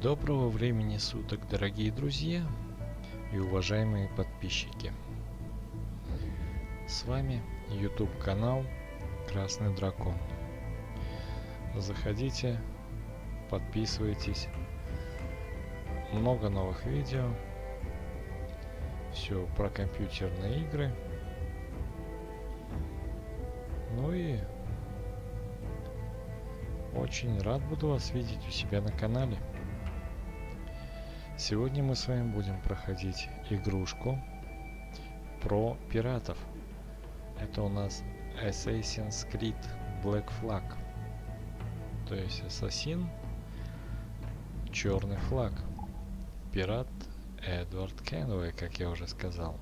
Доброго времени суток, дорогие друзья и уважаемые подписчики. С вами YouTube канал Красный Дракон. Заходите, подписывайтесь. Много новых видео. Все про компьютерные игры. Ну и очень рад буду вас видеть у себя на канале. Сегодня мы с вами будем проходить игрушку про пиратов. Это у нас Assassin's Creed Black Flag. То есть Ассасин, черный флаг. Пират Эдвард Кенуэй, как я уже сказал.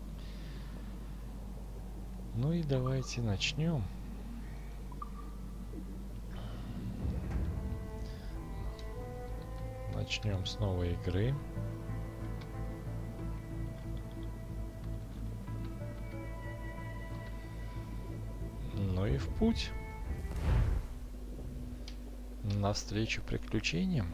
Ну и давайте начнем. Начнем с новой игры. Ну и в путь. Навстречу приключениям.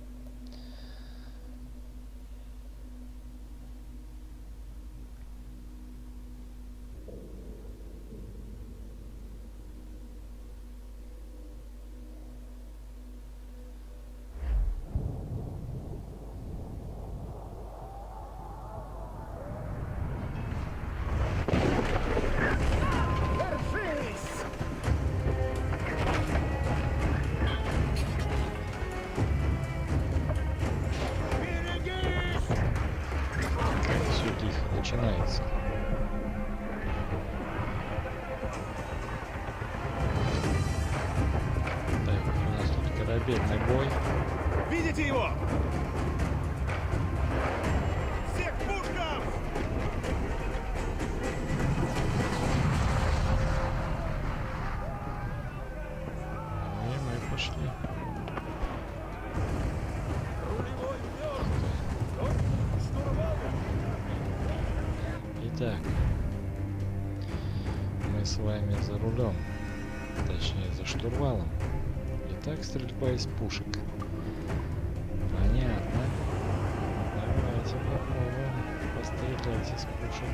Начинается. Так, у нас тут корабельный бой. Видите его? Всех к пушкам! Ну и мы пошли. Итак, мы с вами за рулем, точнее за штурвалом. Итак, стрельба из пушек. Понятно. Давайте попробуем пострелять из пушек.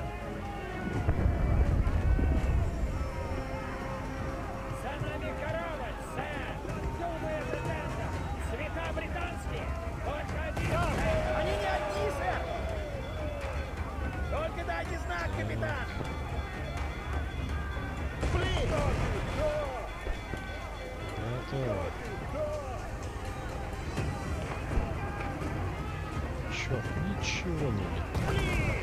За нами корабль, сэр! Темная тенденция! Цвета британские! Только один! Они не одни, сэр! Только дайте знак, капитан! Блин! Готово. Черт, ничего не видно.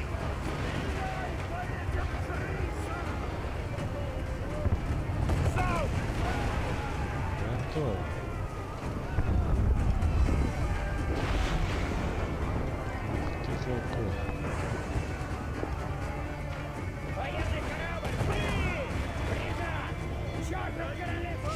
Готово. Ух ты какой. Военный корабль! Блин! Британ! Чёртов королевство!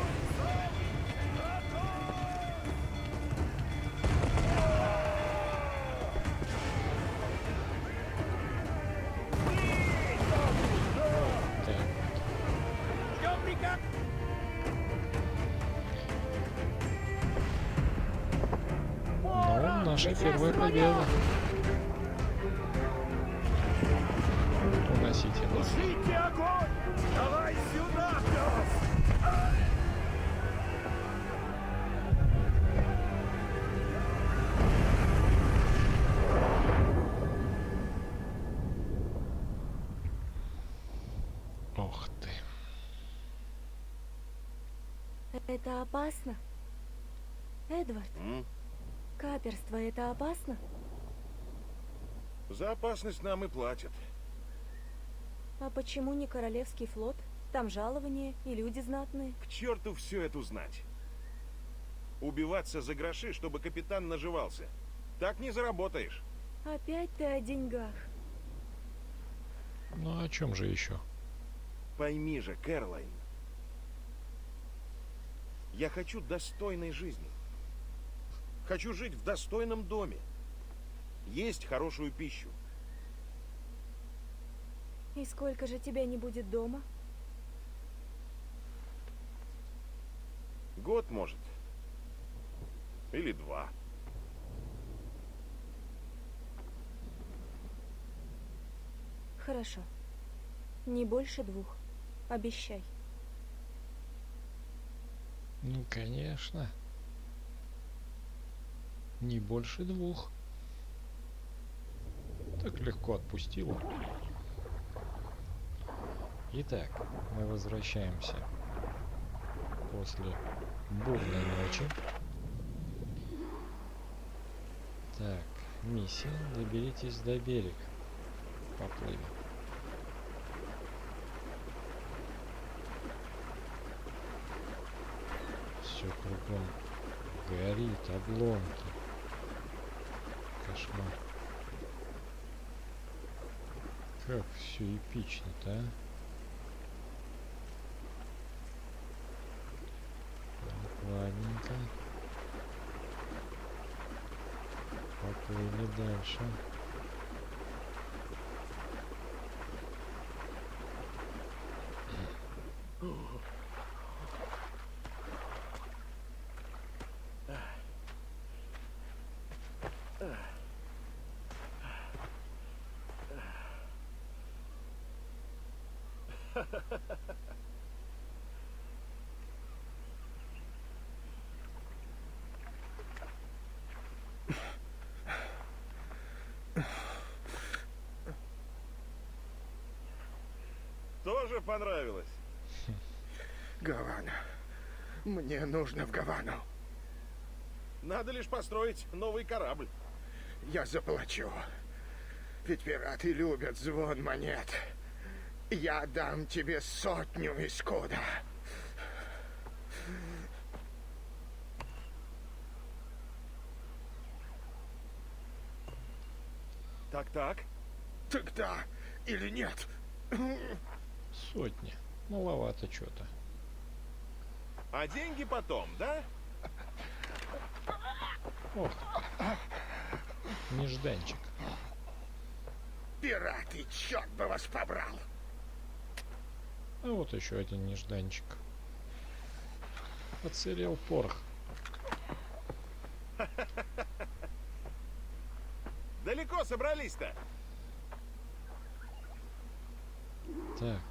Так, Ждём приказ! ну, наша первая победа. Уносите нас. Тушите огонь! Давай сюда, пес! Ох ты. Это опасно? Эдвард, каперство это опасно? За опасность нам и платят. А почему не Королевский флот? Там жалование и люди знатные. К черту все это знать. Убиваться за гроши, чтобы капитан наживался. Так не заработаешь. Опять ты о деньгах. Ну о чем же еще? Пойми же, Кэролайн. Я хочу достойной жизни. Хочу жить в достойном доме. Есть хорошую пищу. И сколько же тебя не будет дома? Год, может. Или 2. Хорошо. Не больше 2. Обещай. Ну, конечно. Не больше 2. Так легко отпустила. Итак, мы возвращаемся после бурной ночи. Так, миссия. Доберитесь до берега. Поплыли. Все кругом горит, обломки. Кошмар. Как все эпично-то, а? Так, ладненько. Поплыли дальше. Тоже понравилось? Гавана. Мне нужно в Гавану. Надо лишь построить новый корабль. Я заплачу. Ведь пираты любят звон монет. Я дам тебе 100 искуда. Так-так. Так да или нет? 100. Маловато что-то. А деньги потом, да? Ох, нежданчик. Пираты, черт бы вас побрал! А вот еще один нежданчик. Отсырел порох. Далеко собрались-то? Так.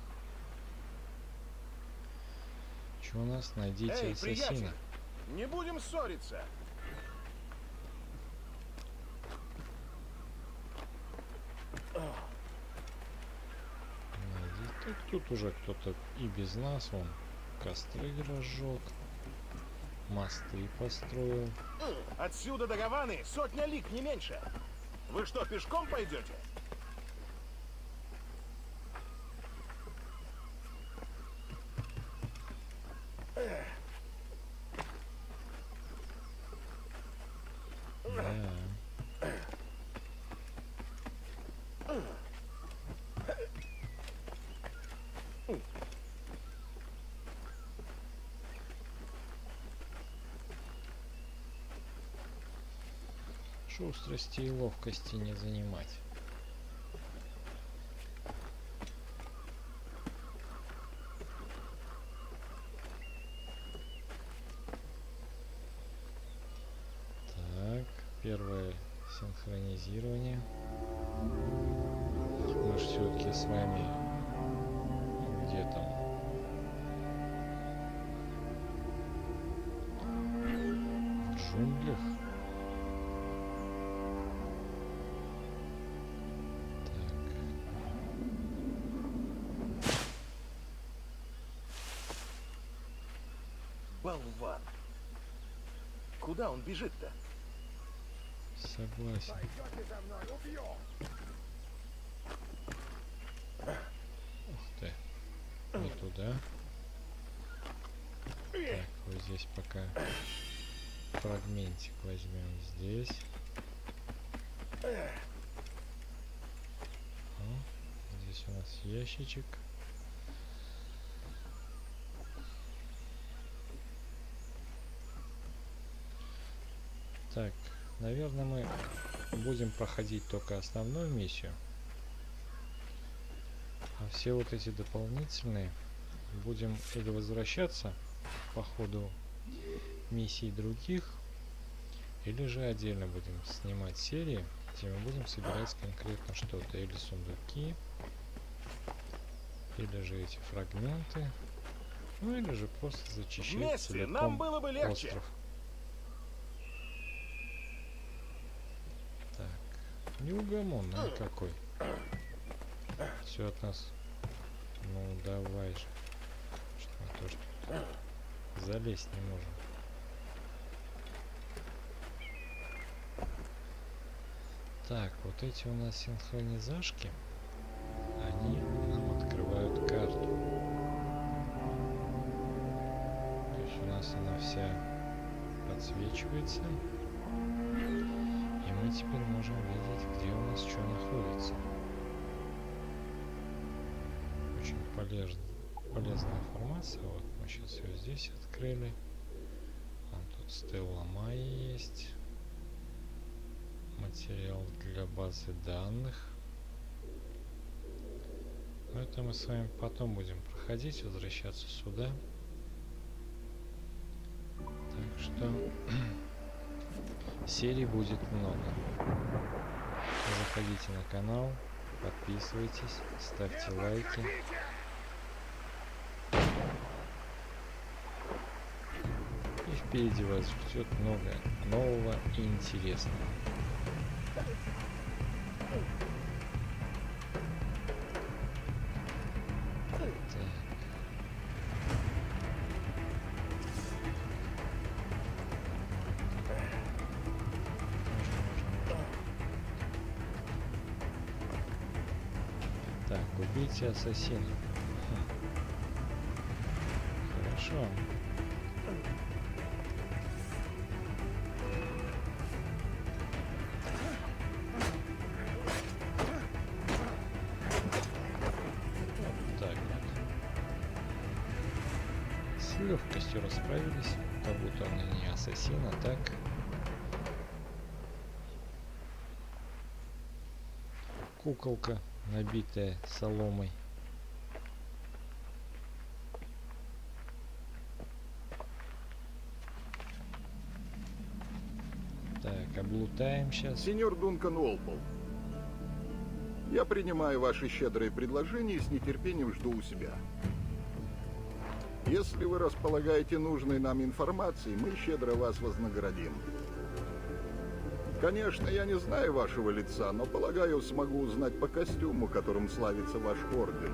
Что у нас? Найдите Эй, ассасина. приятель, не будем ссориться. Найдите. Так тут уже кто-то и без нас, он костры разжег, мосты построил. Отсюда до Гаваны 100 лиг, не меньше. Вы что, пешком пойдете? Да. Шустрости и ловкости не занимать. Так, первое синхронизирование. Мы же все-таки с вами где там? В джунглях. Болван. Куда он бежит-то? Согласен. Пойдете за мной, убью! Ух ты. Не туда. Так, вот здесь пока фрагментик возьмем здесь. О, здесь у нас ящичек. Так, наверное, мы будем проходить только основную миссию. А все вот эти дополнительные будем или возвращаться по ходу миссий других, Или же отдельно будем снимать серии, где мы будем собирать конкретно что-то. Или сундуки, или же эти фрагменты. Ну или же просто зачищать Вместе целиком нам было бы легче. остров. Так, неугомонный какой. Все от нас. Ну давай же. Что мы тоже тут залезть не можем. Так, вот эти у нас синхронизашки, они нам открывают карту. То есть у нас она вся подсвечивается. И мы теперь можем видеть, где у нас что находится. Очень полезная информация. Вот мы сейчас ее здесь открыли. Там тут Стелла Майя есть. Материал для базы данных. Но это мы с вами потом будем проходить, возвращаться сюда. Так что серий будет много. Заходите на канал, подписывайтесь, ставьте лайки. И впереди вас ждет много нового и интересного. Так, убейте ассасина. Хорошо. Так вот. С легкостью расправились, как будто он и не ассасин, а так. Куколка, набитая соломой. Так, облутаем сейчас. Сеньор Дункан Уолпол, я принимаю ваши щедрые предложения и с нетерпением жду у себя. Если вы располагаете нужной нам информацией, мы щедро вас вознаградим. Конечно, я не знаю вашего лица, но, полагаю, смогу узнать по костюму, которым славится ваш орден.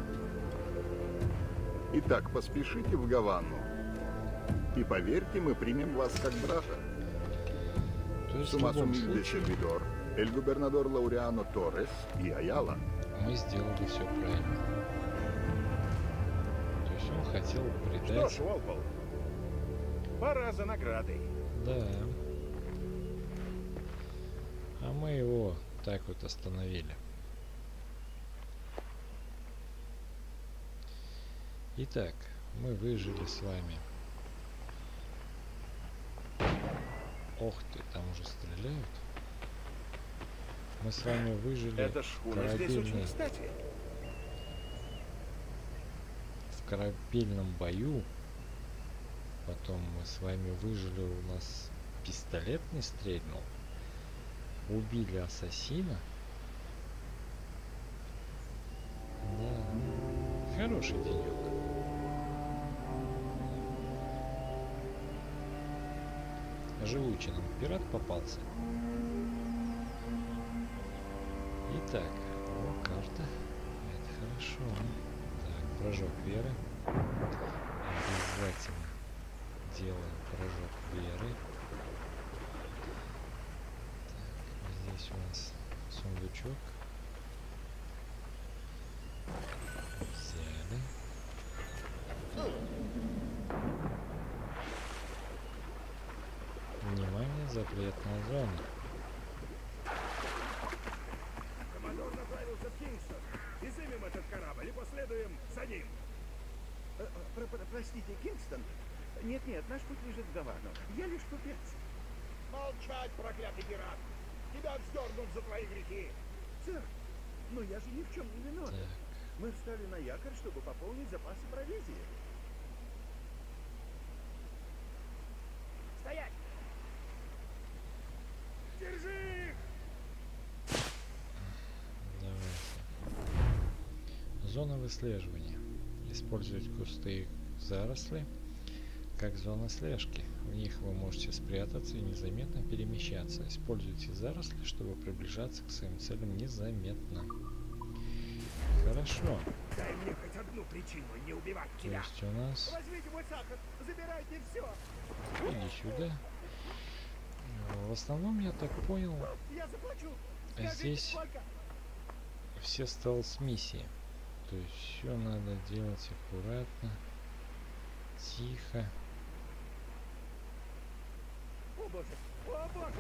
Итак, поспешите в Гавану. И поверьте, мы примем вас как брата. То есть в Сумасум любом де случае сервидор, эль губернадор Лауреано Торрес и Аяла. мы сделали все правильно. То есть он хотел Что предать. ж, Уолпол, пора за наградой. Да. А мы его так вот остановили. Итак, мы выжили с вами. Ох ты, там уже стреляют. Мы с вами выжили Эта шхуна здесь очень кстати. в корабельном бою. Потом мы с вами выжили, у нас пистолет не стрельнул. Убили ассасина. Да, хороший денек. Живучий нам пират попался. Итак, о, карта. Это хорошо. Так, прыжок веры. Обязательно делаем прыжок веры. Так, здесь у нас сундучок. Взяли. Внимание, запретная зона. Командор направился в Кингстон. Изымем этот корабль и последуем за ним. Простите, Кингстон? Нет, наш путь лежит в Гавану. Я лишь купец. Молчать, проклятый пират! Тебя вздернут за твои грехи! Сэр, но я же ни в чем не виноват. Так. Мы встали на якорь, чтобы пополнить запасы провизии. Стоять! Зона выслеживания. Использовать кусты и заросли как зона слежки. В них вы можете спрятаться и незаметно перемещаться. Используйте заросли, чтобы приближаться к своим целям незаметно. Хорошо. Дай мне хоть одну причину не убивать То тебя. есть у нас... Возьмите мой сахар, забирайте все. Иди сюда. В основном, я так понял, Я заплачу. Скажите, здесь сколько? все стелс-миссии. То есть все надо делать аккуратно, тихо. О боже, о боже.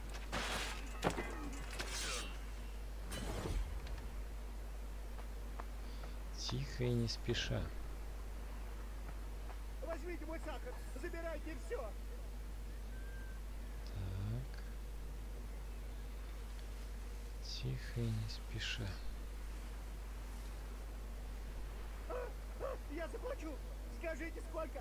Тихо и не спеша. Возьмите мой сахар, забирайте все. Так. Тихо и не спеша. Я заплачу. Скажите, сколько?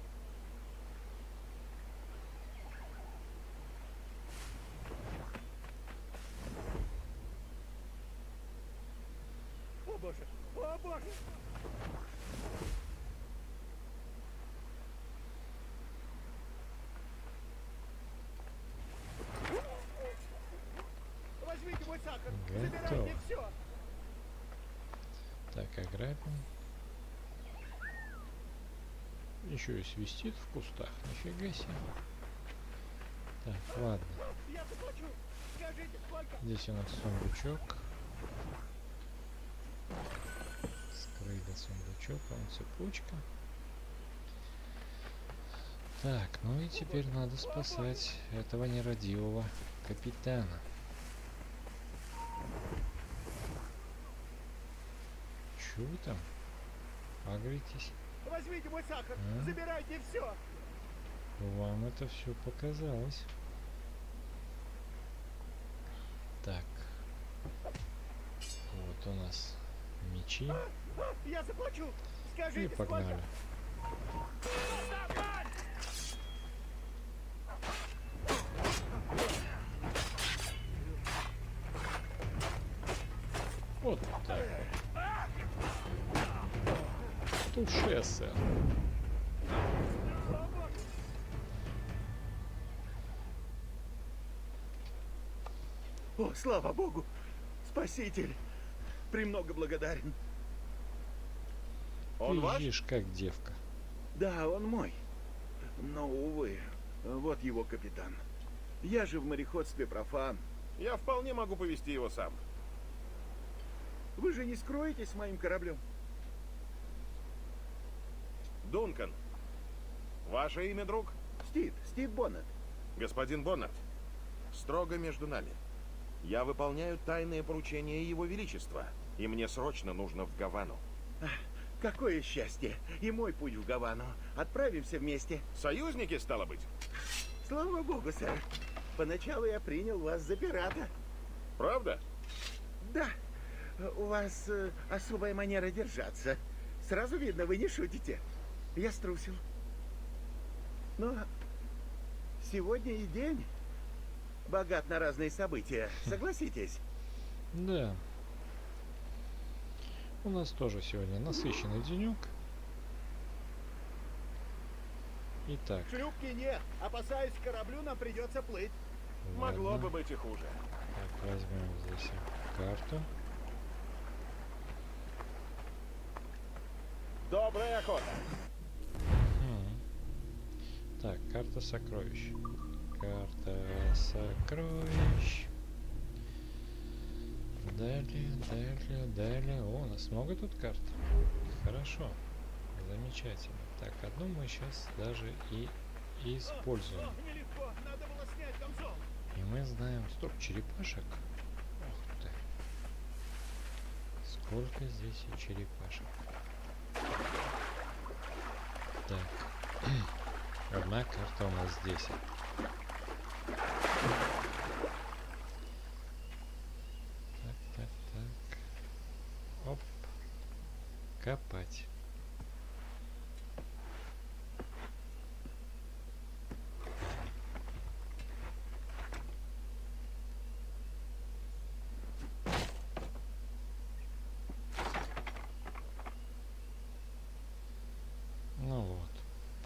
О боже, о боже. Возьмите мой сахар, Готово. забирайте все. Так, ограбим. Еще и свистит в кустах. Нифига себе. Так, ладно. Я заплачу. Скажите, сколько? Здесь у нас сундучок. Скрыли сундучок, вон цепочка. Так, ну и теперь надо спасать этого нерадивого капитана. Чё вы там? Агритесь? Возьмите мой сахар, А? забирайте все. Вам это все показалось. Так. Вот у нас мечи. Я заплачу. И Скажите, погнали. сколько? Вот так вот. Туше, сэр. О, слава богу! Спаситель! Премного благодарен. Он Ты ваш? ешь как девка. Да, он мой. Но, увы, вот его капитан. Я же в мореходстве профан. Я вполне могу повести его сам. Вы же не скроетесь с моим кораблем? Дункан. Ваше имя, друг? Стив Боннет. Господин Боннет. Строго между нами. Я выполняю тайные поручения Его Величества, и мне срочно нужно в Гавану. Какое счастье! И мой путь в Гавану. Отправимся вместе. Союзники, стало быть? Слава богу, сэр. Поначалу я принял вас за пирата. Правда? Да, у вас особая манера держаться. Сразу видно, вы не шутите. Я струсил. Но сегодня и день богат на разные события. Согласитесь? Да. У нас тоже сегодня насыщенный денек. Итак, Шлюпки нет. Опасаюсь, к кораблю нам придется плыть. Могло ладно. бы быть и хуже. Так, возьмем здесь карту. Добрая охота. Так, карта сокровищ. Карта сокровищ. Далее. О, у нас много тут карт. Хорошо. Замечательно. Так, одну мы сейчас даже и используем. Нелегко. Надо было снять камзол. И мы знаем... Стоп, черепашек? Ох ты. Сколько здесь и черепашек. Так. Одна карта у нас здесь. Так. Оп. Копать.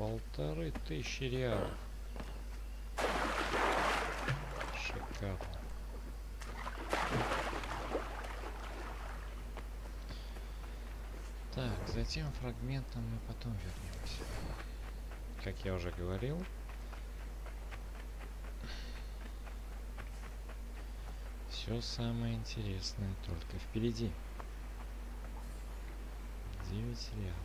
1500 реалов. Шикарно. Так, затем фрагментом мы потом вернемся. Как я уже говорил, все самое интересное только впереди. 9 реалов.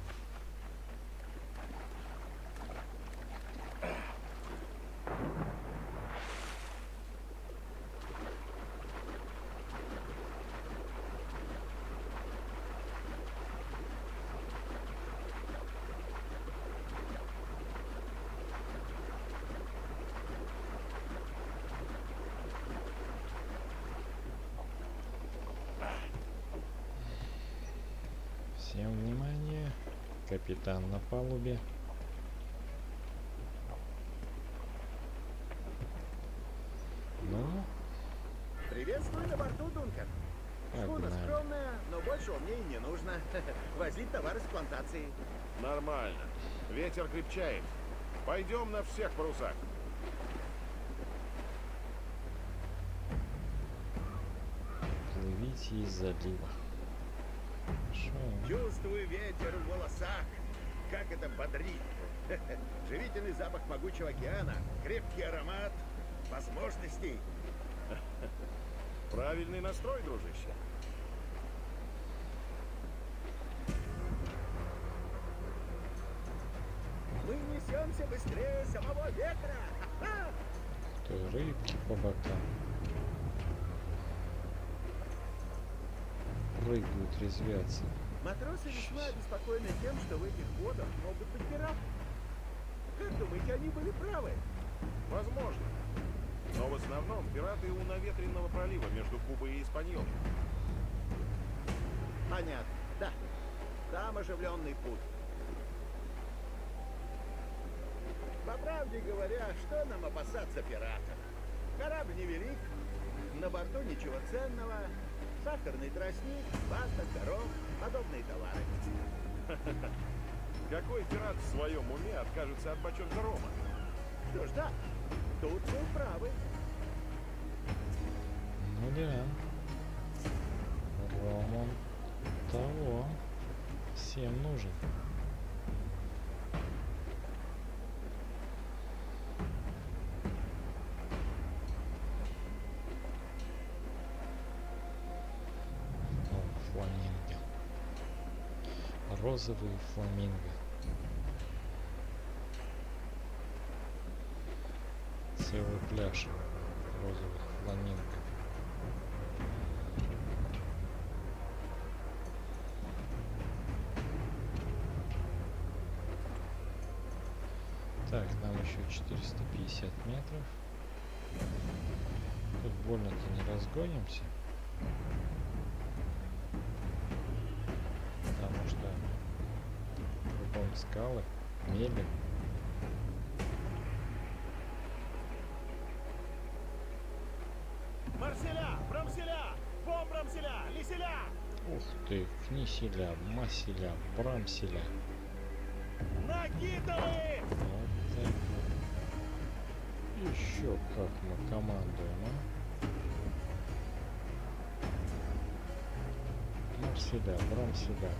Всем внимание, капитан на палубе. Ну, Приветствую на борту, Дункан. Шхуна погнали. скромная, но больше мне и не нужно. Возить товары с плантации. Нормально. Ветер крепчает. Пойдем на всех парусах. Плывите из залива. Хорошо. Чувствую ветер в волосах. Как это бодрит. Живительный запах могучего океана, крепкий аромат возможностей. Правильный настрой, дружище. Мы несемся быстрее самого ветра. Ха-ха! То рыбки по бокам. Прыгают, резвятся. Матросы весьма обеспокоены тем, что в этих водах могут быть пираты. Как думаете, они были правы? Возможно. Но в основном пираты у наветренного пролива между Кубой и Испаньолом. Понятно, да. Там оживленный путь. По правде говоря, что нам опасаться пиратов? Корабль невелик, на борту ничего ценного, сахарный тростник, вата, коров, подобные товары. Какой пират в своем уме откажется от бочонка рома? Что ж, да, тут вы правы. Ну да. Ром он того. Всем нужен. О, фламинго. Розовые фламинго. Целый пляж розовых фламинго. Так, нам еще 450 метров. Тут больно-то не разгонимся. Потому что кругом скалы, мели. Марселя, Брамселя, Бомбрамселя, Лиселя! Ух ты, книселя, маселя, брамселя. Накидывай! Вот так вот. Еще как мы командуем, а? Марселя, брамселя.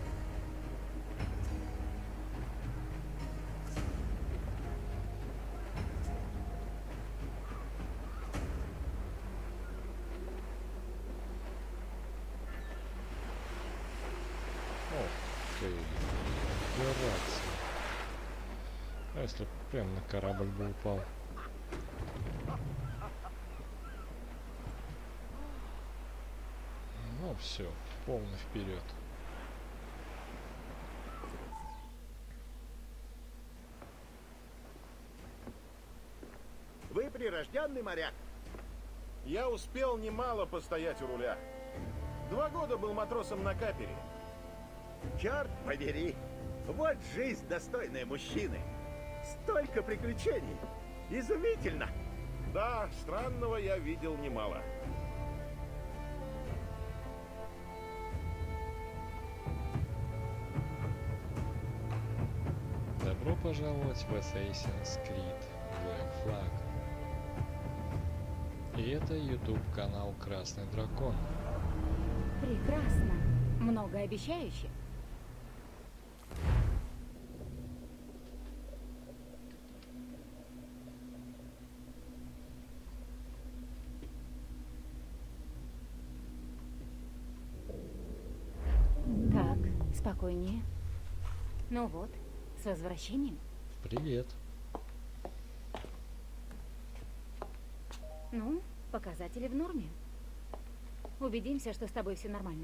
Ох ты, операция. А если прям на корабль бы упал? Ну все, полный вперед. Вы прирожденный моряк. Я успел немало постоять у руля. 2 года был матросом на капере. Черт побери! Вот жизнь, достойная мужчины. Столько приключений. Изумительно. Да, странного я видел немало. Добро пожаловать в Assassin's Creed Black Flag. И это YouTube канал Красный Дракон. Прекрасно. Многообещающе. Так, спокойнее. Ну вот, с возвращением. Привет. Ну, показатели в норме. Убедимся, что с тобой все нормально.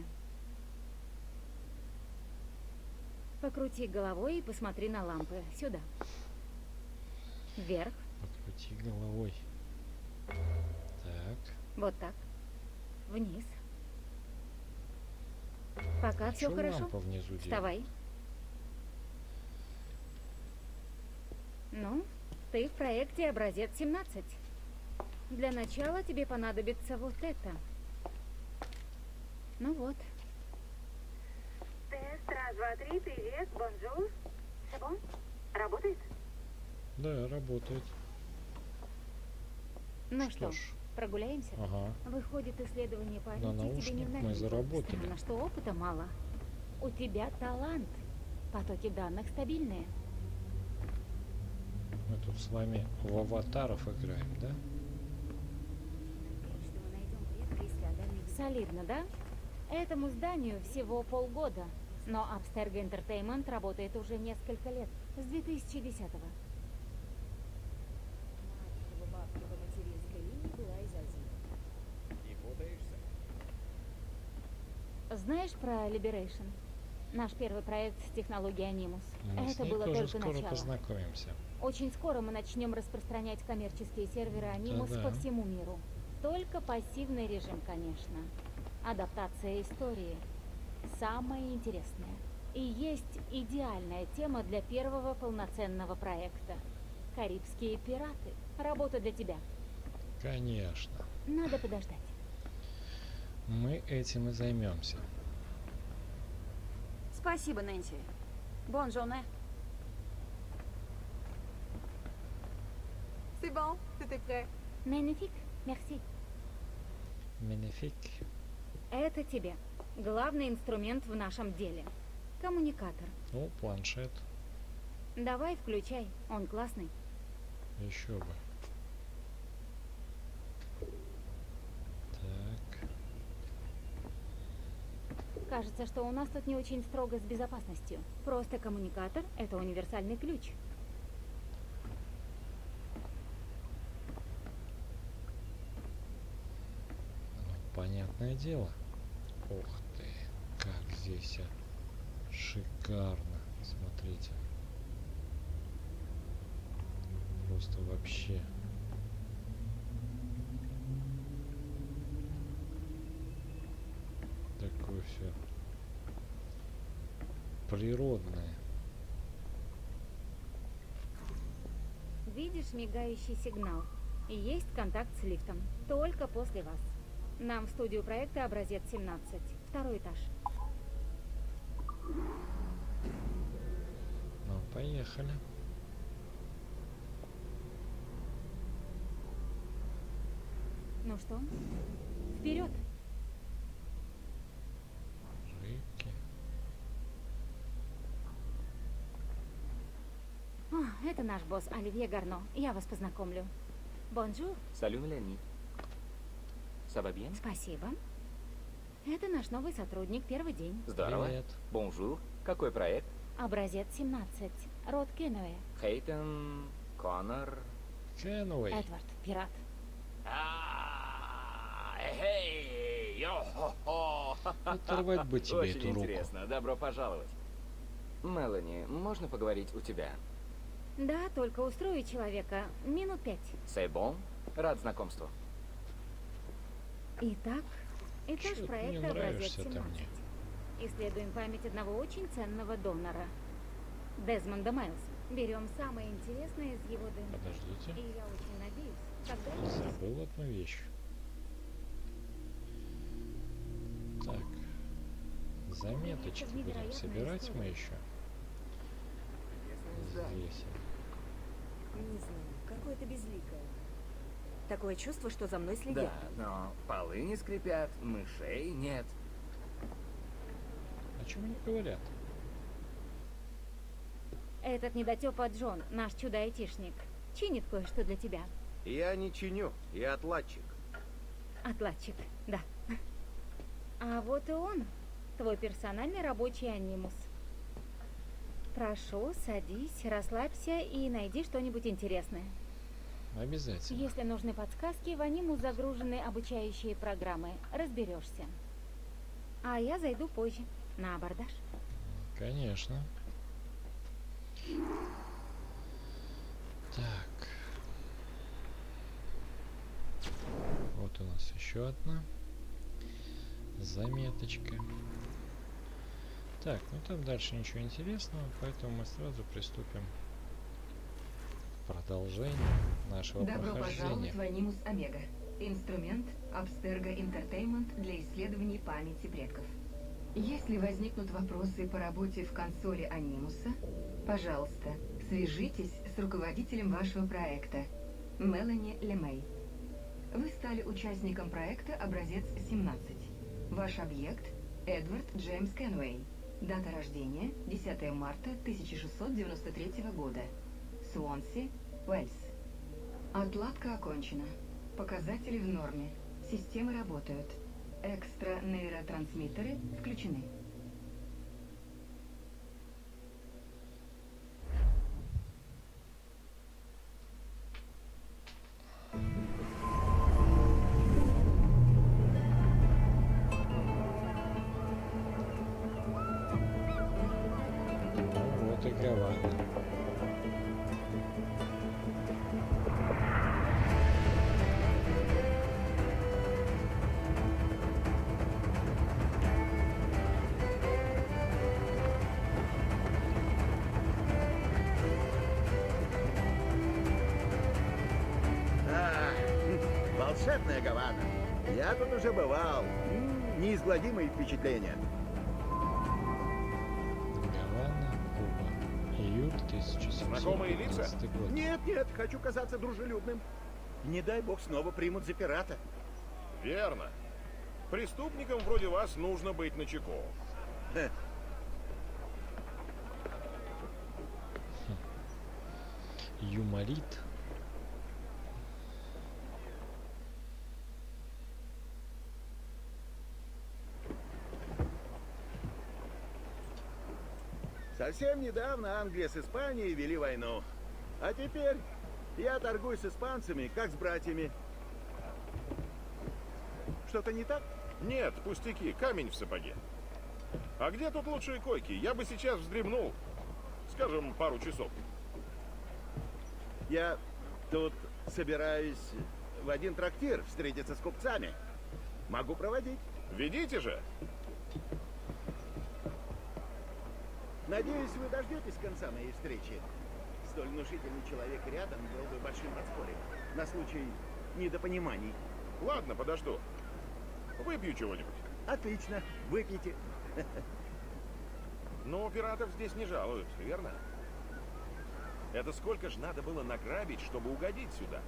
Покрути головой и посмотри на лампы. Сюда. Вверх. Покрути головой. Так. Вот так. Вниз. Пока все Чё хорошо. лампа внизу делает? Вставай. Ну, ты в проекте образец 17. Для начала тебе понадобится вот это. Ну вот. Тест, раз, два, три, привет, бонжур. Все бон? Работает? Да, работает. Ну Что что, ж. прогуляемся? Ага. Выходит, исследование памяти тебе не наушник в мы новинку. заработали. Странно, что опыта мало. У тебя талант. Потоки данных стабильные. Мы тут с вами в аватаров играем, да? Солидно, да? Этому зданию всего полгода. Но Abstergo Entertainment работает уже несколько лет. С 2010-го. Не путаешься? Знаешь про Liberation? Наш первый проект с технологией Animus. Мы с Это ней было тоже только скоро начало. познакомимся. Очень скоро мы начнем распространять коммерческие серверы Animus Да-да. по всему миру. Только пассивный режим, конечно. Адаптация истории. Самое интересное. И есть идеальная тема для первого полноценного проекта. Карибские пираты. Работа для тебя. Конечно. Надо подождать. Мы этим и займемся. Спасибо, Нэнси. Бонжорне. C'est bon, c'était prêt. Magnifique. Merci. Менефик. Это тебе. Главный инструмент в нашем деле. Коммуникатор. О, планшет. Давай, включай. Он классный. Еще бы. Так. Кажется, что у нас тут не очень строго с безопасностью. Просто коммуникатор — это универсальный ключ. Ну, понятное дело. Ух ты, как здесь шикарно. Смотрите. Просто вообще. Такое все природное. Видишь мигающий сигнал? И есть контакт с лифтом. Только после вас. Нам в студию проекта образец 17. Второй этаж. Ну, поехали. Ну что? Вперед! Рыбки. О, это наш босс Оливье Гарно. Я вас познакомлю. Бонжур. Салют, Мелани. Ça va bien? Спасибо. Это наш новый сотрудник, первый день. Здорово. Привет. Бонжур. Какой проект? Образец 17. Род Кенуэ. Хейтен, Коннор. Кенуэй. Эдвард, пират. Эй, йо-хо-хо. Оторвать бы тебе Очень эту руку. интересно. Добро пожаловать. Мелани, можно поговорить у тебя? Да, только устрою человека минут 5. C'est bon? Рад знакомству. Итак, этаж Чё ты мне проекта образец нравишься-то 17. мне? Исследуем память одного очень ценного донора. Дезмонда Майлза. Берем самое интересное из его ДНК. Подождите. И я очень надеюсь, когда... Забыл одну вещь. Так. Заметочки будем собирать мы еще. весело. Не знаю, какое-то безликое. Такое чувство, что за мной следят. Да, но полы не скрипят, мышей нет. О чем они говорят? Этот недотёпа Джон, наш чудо-айтишник, чинит кое-что для тебя. Я не чиню, я отладчик. Отладчик, да. А вот и он, твой персональный рабочий анимус. Прошу, садись, расслабься и найди что-нибудь интересное. Обязательно. Если нужны подсказки, в анимус загружены обучающие программы. Разберешься. А я зайду позже, на абордаж. Конечно. Так. Вот у нас еще одна заметочка. Так, ну там дальше ничего интересного, поэтому мы сразу приступим к продолжению нашего Добро прохождения. пожаловать в Анимус Омега. Инструмент Abstergo Entertainment для исследований памяти предков. Если возникнут вопросы по работе в консоли Анимуса, пожалуйста, свяжитесь с руководителем вашего проекта, Мелани Лемей. Вы стали участником проекта «Образец 17». Ваш объект – Эдвард Джеймс Кенуэй. Дата рождения – 10 марта 1693 года. Суонси, Уэльс. Отладка окончена. Показатели в норме. Системы работают. Экстра-нейротрансмиттеры включены. Вот и Гавана. Волшебная Гавана. Я тут уже бывал. Неизгладимые впечатления. Гавана, Куба. Июль 1715 год. Нет, нет, хочу казаться дружелюбным. Не дай бог снова примут за пирата. Верно. Преступникам вроде вас нужно быть начеку. Юморит. Совсем недавно Англия с Испанией вели войну. А теперь я торгую с испанцами, как с братьями. Что-то не так? Нет, пустяки, камень в сапоге. А где тут лучшие койки? Я бы сейчас вздремнул. Скажем, пару часов. Я тут собираюсь в один трактир встретиться с купцами. Могу проводить. Ведите же. Надеюсь, вы дождетесь конца моей встречи. Столь внушительный человек рядом был бы большим подспорьем. На случай недопониманий. Ладно, подожду. Выпью чего-нибудь. Отлично, выпейте. Но пиратов здесь не жалуют, верно? Это сколько ж надо было награбить, чтобы угодить сюда?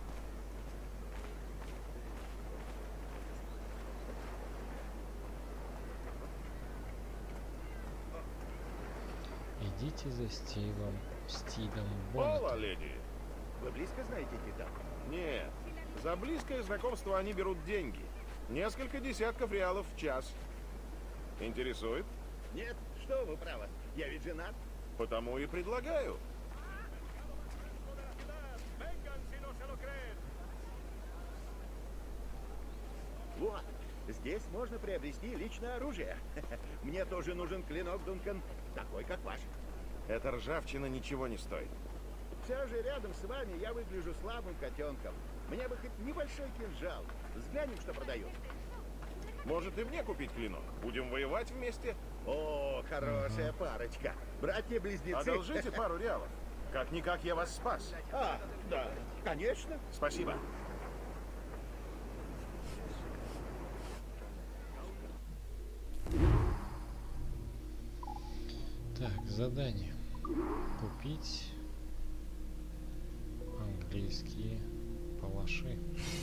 Идите за Стивом Пола, Боннетом. леди. Вы близко знаете Титан? Нет. За близкое знакомство они берут деньги. Несколько десятков реалов в час. Интересует? Нет, что вы правы. Я ведь женат. Потому и предлагаю. Вот, здесь можно приобрести личное оружие. Мне тоже нужен клинок, Дункан, такой, как ваш. Эта ржавчина ничего не стоит. Все же рядом с вами я выгляжу слабым котенком. Мне бы хоть небольшой кинжал. Взглянем, что продают. Может, и мне купить клинок? Будем воевать вместе? О, хорошая парочка. Братья-близнецы. Одолжите пару реалов. Как-никак я вас спас. А, да, конечно. Спасибо. Так, задание. Купить английские палаши.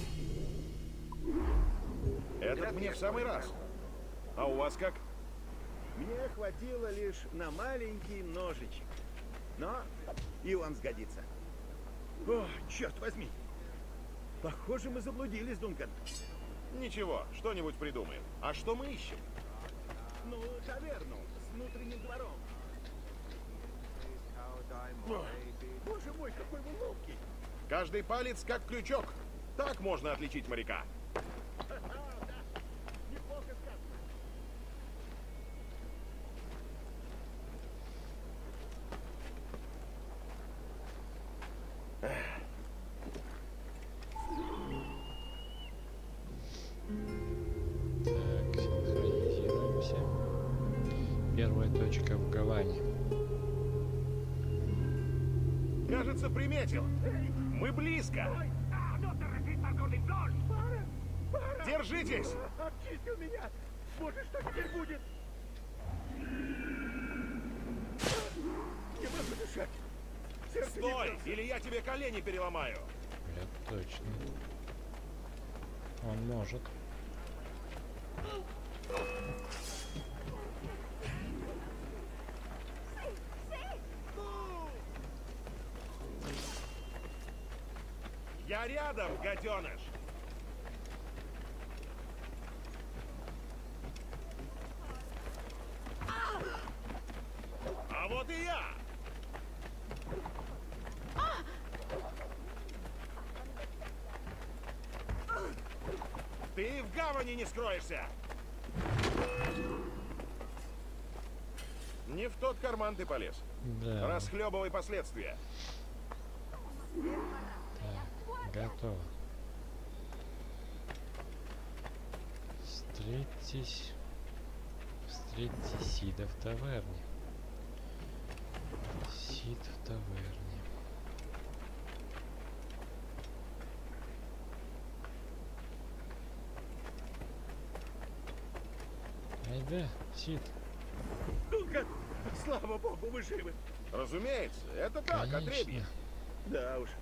Этот мне в самый раз. А у вас как? Мне хватило лишь на маленький ножичек. Но и он сгодится. О, черт возьми! Похоже, мы заблудились, Дункан. Ничего, что-нибудь придумаем. А что мы ищем? Ну, таверну с внутренним двором. О, боже мой, какой вы ловкий! Каждый палец как крючок. Так можно отличить моряка. Да, неплохо сказано. Так, синхронизируемся. Первая точка в Гаване. Кажется, приметил. Мы близко. Держитесь! Обчистил меня! Боже, что теперь будет? Не могу дышать. Сердце не Стой, бьется. или я тебе колени переломаю. Это точно. Он может. Я рядом, гаденыш. А вот и я. Ты в гавани не скроешься. Не в тот карман ты полез. Да. Расхлебывай последствия. Так, готово. Встретьтесь Сида в таверне. Сид в таверне. Айда, Сид. Дункан, слава богу, вы живы. Разумеется, это так, отребье. Да уж.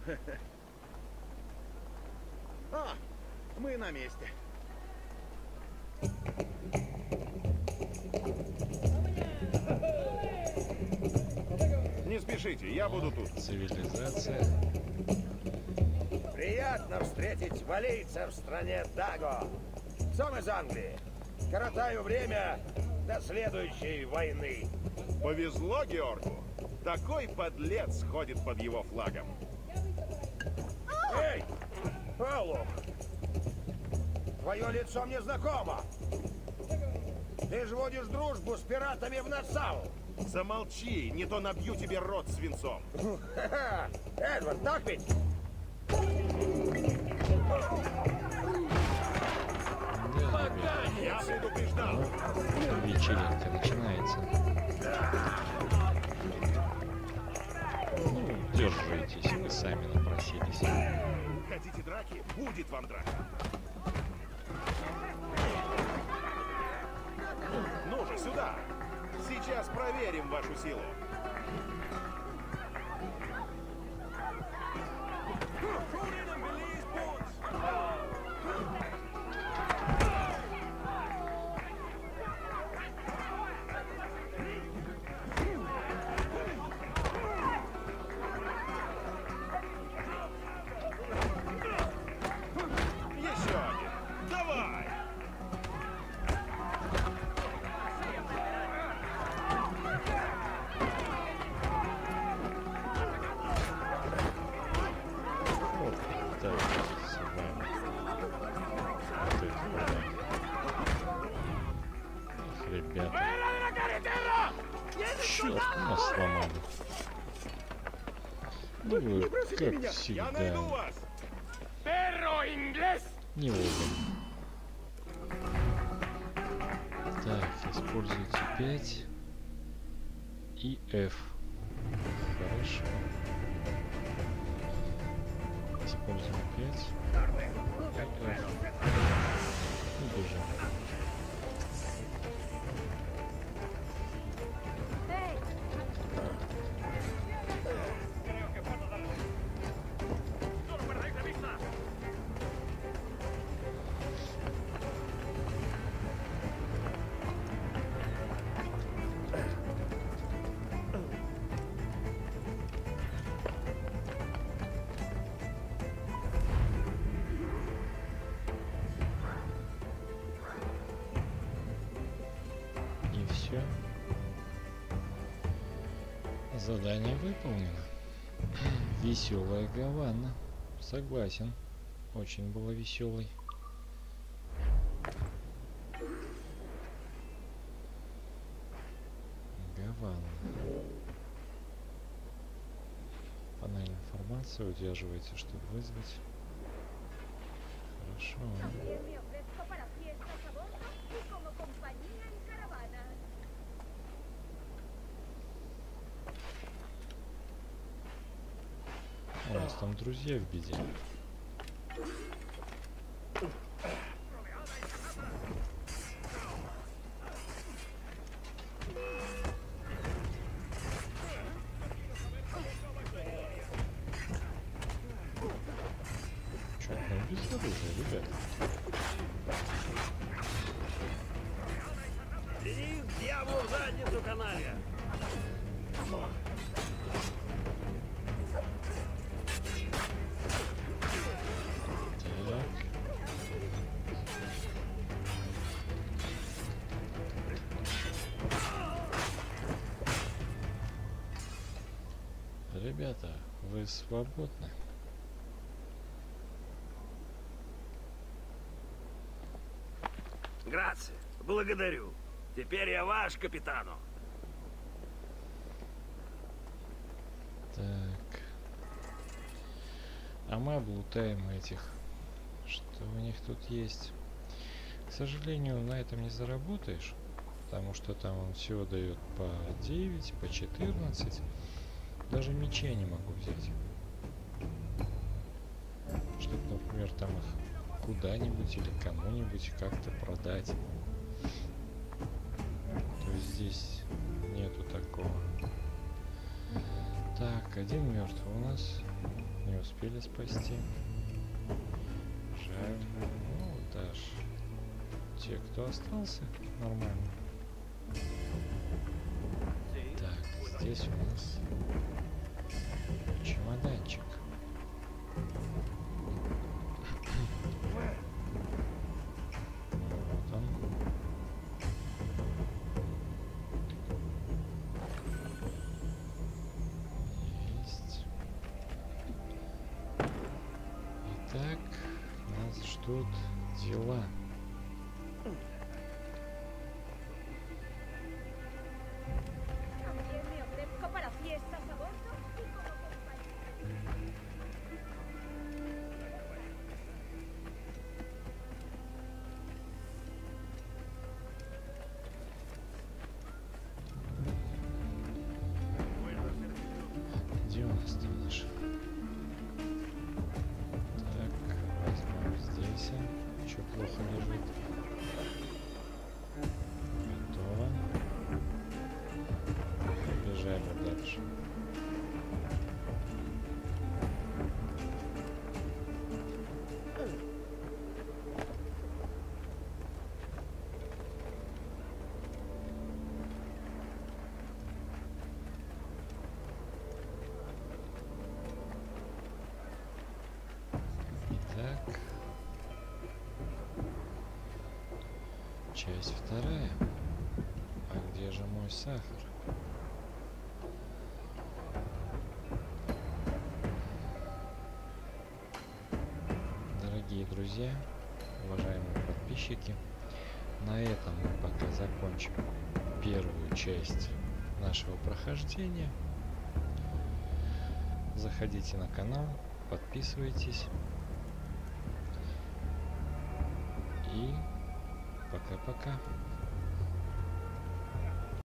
А, мы на месте. Не спешите, я буду тут. Цивилизация. Приятно встретить валийца в стране Даго. Сам из Англии. Коротаю время до следующей войны. Повезло Георгу. Такой подлец ходит под его флагом. Эй, Олух! Твое лицо мне знакомо. Ты же водишь дружбу с пиратами в Нассау. Замолчи, не то набью тебе рот свинцом. Эдвард, так ведь? Я предупреждал. Вечеринка начинается. Ну, держитесь, вы сами напросились. Хотите драки? Будет вам драка. Ну же, сюда. Сейчас проверим вашу силу. Еще один. Давай. Вот, так, с вами. Вот это вот. Эх, ребята. Черт, нас сломали. Ну вы, как Я найду всегда, вас. не вовремя. Так, используйте 5 и F. Хорошо. Используем 5 и F. И бежим. Задание выполнено. Веселая Гавана. Согласен. Очень было веселой. Гавана. Панель информации удерживается, чтобы вызвать. Хорошо. У нас там друзья в беде. Чё, ну без оружия, ребят. Иди к дьяволу в задницу, каналья! Ребята, вы свободны. Грация, благодарю. Теперь я ваш капитану. Так. А мы облутаем этих. Что у них тут есть? К сожалению, на этом не заработаешь. Потому что там он всего дает по 9, по 14. Даже мечей не могу взять. Чтобы, например, там их куда-нибудь или кому-нибудь как-то продать. То есть здесь нету такого. Так, один мертвый у нас. Не успели спасти. Жаль. Ну, даже те, кто остался, нормально. Так, здесь у нас чемоданчик. Вот он. Есть. Итак, нас ждут дела. Где у нас там наш? Так, возьмем здесь. Что плохо лежит? Готово. Побежали дальше. Итак, часть вторая. А где же мой сахар? Дорогие друзья, уважаемые подписчики, на этом мы пока закончим первую часть нашего прохождения. Заходите на канал, подписывайтесь. И пока-пока.